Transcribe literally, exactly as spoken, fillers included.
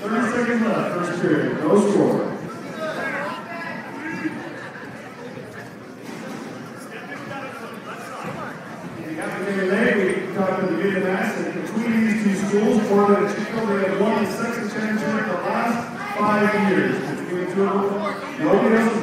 thirty seconds left, first period. No score. We talked at the beginning of the match that between these two schools, Portland and Chico, they have won the section championship the last five years between the two of them. Nobody else has